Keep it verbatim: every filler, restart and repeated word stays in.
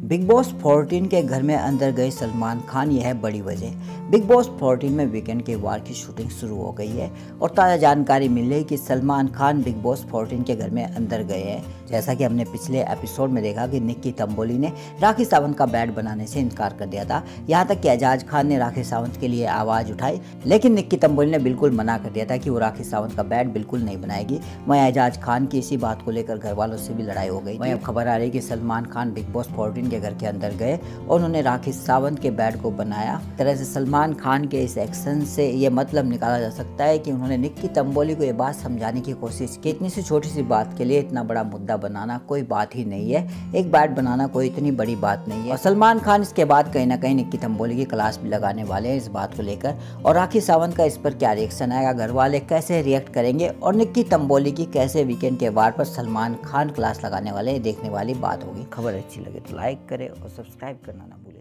Big boss चौदह के घर में अंदर गए सलमान खान, यह है बड़ी वजह। बिग बॉस चौदह में वीकेंड के वार की शूटिंग शुरू हो गई है और ताज़ा जानकारी मिल रही है कि सलमान खान बिग बॉस चौदह के घर में अंदर गए हैं। जैसा कि हमने पिछले एपिसोड में देखा कि निक्की तंबोली ने राखी सावंत का बैट बनाने से इनकार कर दिया था। यहाँ तक कि एजाज खान ने राखी सावंत के लिए आवाज़ उठाई, लेकिन निक्की तंबोली ने बिल्कुल मना कर दिया था कि वो राखी सावंत का बैट बिल्कुल नहीं बनाएगी। वहीं एजाज खान की इसी बात को लेकर घर वालों से भी लड़ाई हो गई। वहीं अब खबर आ रही है कि सलमान खान बिग बॉस चौदह के घर के अंदर गए और उन्होंने राखी सावंत के बैट को बनाया। तरह से सलमान खान के इस एक्शन से ये मतलब निकाला जा सकता है कि उन्होंने निक्की तंबोली को ये बात समझाने की कोशिश की, इतनी सी छोटी सी बात के लिए इतना बड़ा मुद्दा बनाना कोई बात ही नहीं है। एक बैट बनाना कोई इतनी बड़ी बात नहीं है। और सलमान खान इसके बाद कहीं ना कहीं निक्की तंबोली की क्लास भी लगाने वाले हैं इस बात को लेकर। और राखी सावंत का इस पर क्या रिएक्शन आएगा, घर वाले कैसे रिएक्ट करेंगे और निक्की तंबोली की कैसे वीकेंड के वार पर सलमान खान क्लास लगाने वाले, देखने वाली बात होगी। खबर अच्छी लगे तो लाइक करें और सब्सक्राइब करना ना भूलें।